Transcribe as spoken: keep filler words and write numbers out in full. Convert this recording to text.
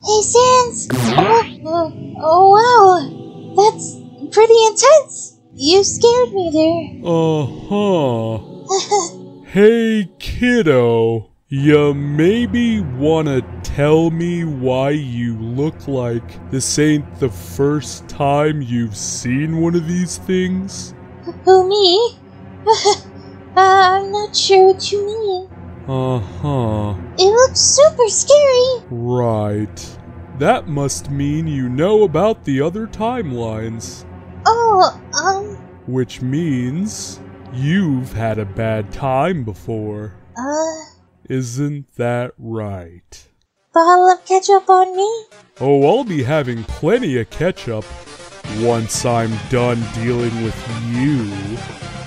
Hey, Sans! Oh, uh, oh, wow! That's pretty intense! You scared me there. Uh-huh. Hey, kiddo. Ya maybe wanna tell me why you look like this ain't the first time you've seen one of these things? Who, me? uh, I'm not sure what you mean. Uh-huh. It looks super scary. Right. That must mean you know about the other timelines. Oh, um... Which means you've had a bad time before. Uh... Isn't that right? Bottle of ketchup on me? Oh, I'll be having plenty of ketchup once I'm done dealing with you.